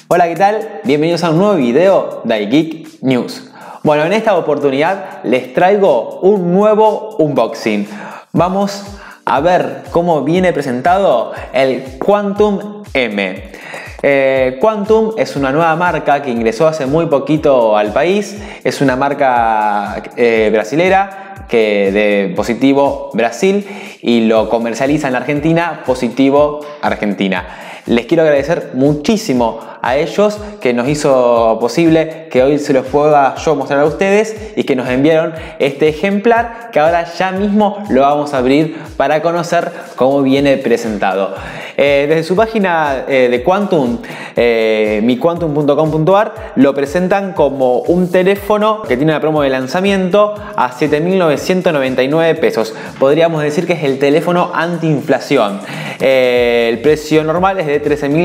Hola, ¿qué tal? Bienvenidos a un nuevo video de iGeek News. Bueno, en esta oportunidad les traigo un nuevo unboxing. Vamos a ver cómo viene presentado el Quantum M. Quantum es una nueva marca que ingresó hace muy poquito al país. Es una marca brasilera de Positivo Brasil y lo comercializa en la Argentina Positivo Argentina. Les quiero agradecer muchísimo a ellos que nos hizo posible que hoy se los pueda yo mostrar a ustedes y que nos enviaron este ejemplar que ahora ya mismo lo vamos a abrir para conocer cómo viene presentado. Desde su página de Quantum, miquantum.com.ar, lo presentan como un teléfono que tiene una promo de lanzamiento a 7.999 pesos. Podríamos decir que es el teléfono antiinflación. El precio normal es de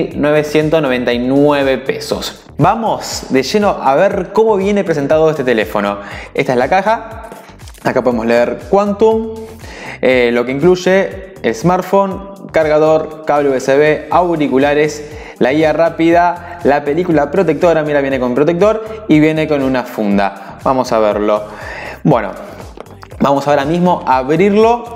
13.999 pesos. Vamos de lleno a ver cómo viene presentado este teléfono. Esta es la caja. Acá podemos leer Quantum, lo que incluye el smartphone, cargador, cable USB, auriculares, la guía rápida, la película protectora, mira, viene con protector y viene con una funda. Vamos a verlo. Bueno, vamos ahora mismo a abrirlo.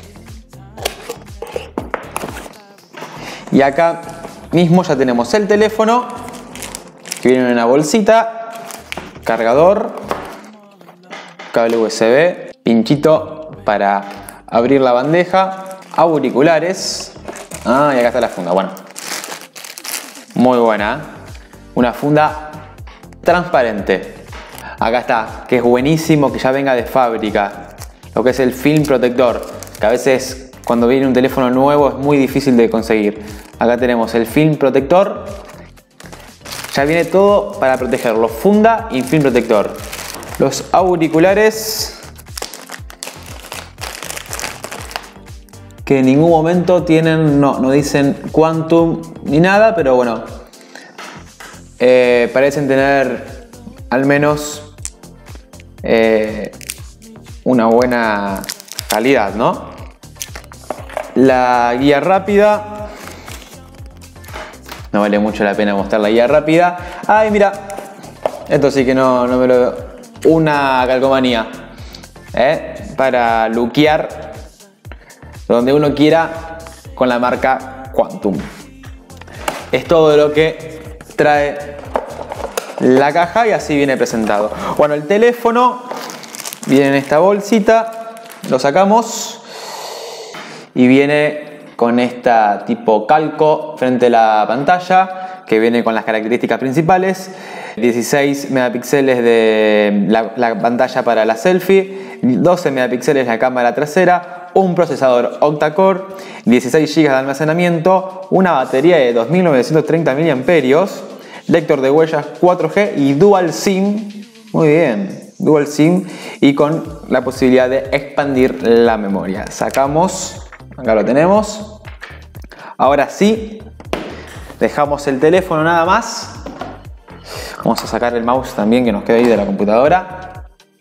Y acá mismo ya tenemos el teléfono, que viene en una bolsita, cargador, cable USB, pinchito para abrir la bandeja, auriculares. Y acá está la funda. Bueno, muy buena, una funda transparente. Acá está, que es buenísimo que ya venga de fábrica, lo que es el film protector, que a veces cuando viene un teléfono nuevo es muy difícil de conseguir. Acá tenemos el film protector. Ya viene todo para protegerlo. Funda y film protector. Los auriculares, que en ningún momento tienen, no dicen Quantum ni nada, pero bueno, parecen tener al menos una buena calidad, ¿no? La guía rápida, no vale mucho la pena mostrar la guía rápida. Ay, mira, esto sí que no me lo veo. Una calcomanía para luquear donde uno quiera con la marca Quantum. Es todo lo que trae la caja y así viene presentado. Bueno, el teléfono viene en esta bolsita, lo sacamos y viene con esta tipo calco frente a la pantalla, que viene con las características principales: 16 megapíxeles de la pantalla para la selfie, 12 megapíxeles la cámara trasera, un procesador octa-core, 16 GB de almacenamiento, una batería de 2930 mAh, lector de huellas 4G y Dual SIM. Muy bien, Dual SIM, y con la posibilidad de expandir la memoria. Sacamos, acá lo tenemos. Ahora sí, dejamos el teléfono nada más. Vamos a sacar el mouse también, que nos queda ahí de la computadora.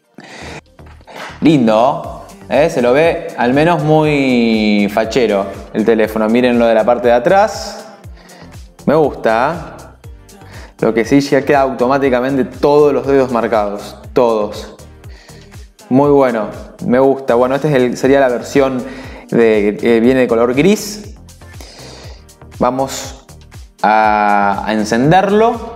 Lindo, se lo ve al menos muy fachero el teléfono. Miren lo de la parte de atrás. Me gusta. Lo que sí, ya queda automáticamente todos los dedos marcados. Todos. Muy bueno. Me gusta. Bueno, esta sería la versión que viene de color gris. Vamos a encenderlo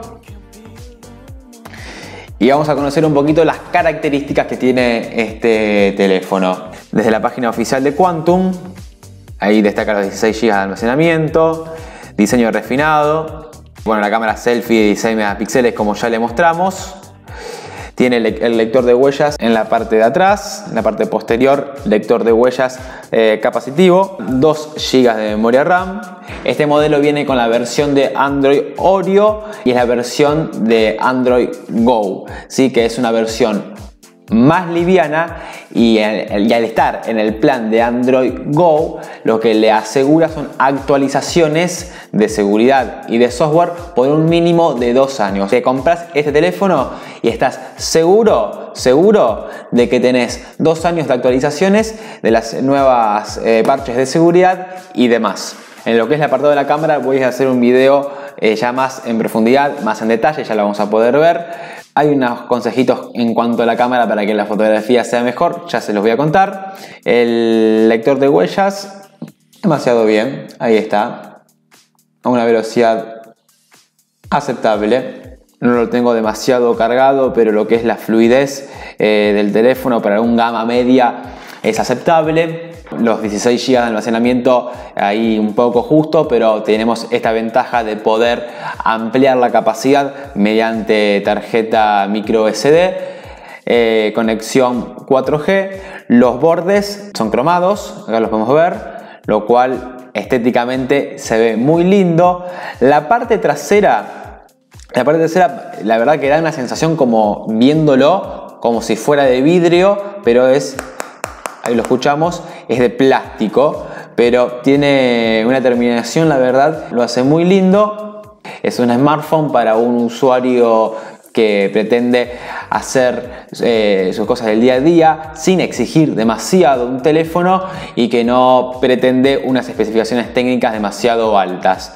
y vamos a conocer un poquito las características que tiene este teléfono. Desde la página oficial de Quantum, ahí destaca los 16 GB de almacenamiento, diseño refinado. Bueno, la cámara selfie de 16 megapíxeles, como ya le mostramos. Tiene el lector de huellas en la parte de atrás, en la parte posterior, lector de huellas capacitivo, 2 GB de memoria RAM. Este modelo viene con la versión de Android Oreo y es la versión de Android Go, ¿sí? Que es una versión más liviana, y al estar en el plan de Android Go, lo que le asegura son actualizaciones de seguridad y de software por un mínimo de 2 años. Te compras este teléfono y estás seguro de que tenés 2 años de actualizaciones de las nuevas parches de seguridad y demás. En lo que es el apartado de la cámara voy a hacer un video ya más en profundidad, más en detalle, ya lo vamos a poder ver. Hay unos consejitos en cuanto a la cámara para que la fotografía sea mejor, ya se los voy a contar. El lector de huellas, demasiado bien, ahí está, a una velocidad aceptable. No lo tengo demasiado cargado, pero lo que es la fluidez del teléfono para un gama media es aceptable. Los 16 GB de almacenamiento ahí un poco justo, pero tenemos esta ventaja de poder ampliar la capacidad mediante tarjeta micro SD, conexión 4G. Los bordes son cromados, acá los podemos ver, lo cual estéticamente se ve muy lindo. La parte trasera, la verdad que da una sensación como viéndolo, como si fuera de vidrio, pero es... Ahí lo escuchamos, es de plástico, pero tiene una terminación, la verdad, lo hace muy lindo. Es un smartphone para un usuario que pretende hacer sus cosas del día a día sin exigir demasiado un teléfono y que no pretende unas especificaciones técnicas demasiado altas.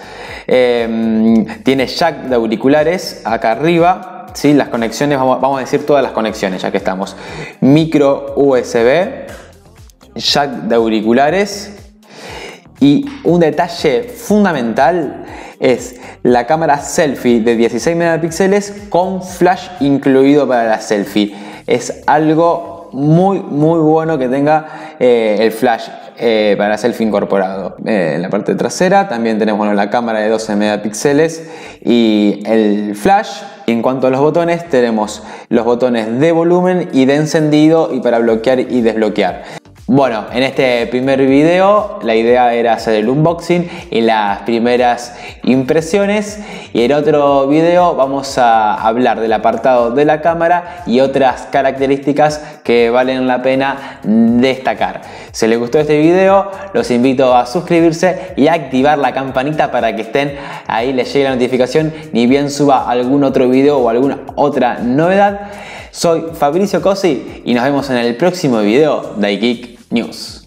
Tiene jack de auriculares acá arriba. ¿Sí? Las conexiones, vamos a decir todas las conexiones ya que estamos. Micro USB, jack de auriculares, y un detalle fundamental es la cámara selfie de 16 megapíxeles con flash incluido para la selfie. Es algo muy bueno que tenga el flash para la selfie incorporado. En la parte trasera también tenemos la cámara de 12 megapíxeles y el flash. En cuanto a los botones, tenemos los botones de volumen y de encendido y para bloquear y desbloquear. Bueno, en este primer video la idea era hacer el unboxing y las primeras impresiones, y en otro video vamos a hablar del apartado de la cámara y otras características que valen la pena destacar. Si les gustó este video, los invito a suscribirse y a activar la campanita para que estén ahí, les llegue la notificación ni bien suba algún otro video o alguna otra novedad. Soy Fabricio Cosi y nos vemos en el próximo video de iGeek News.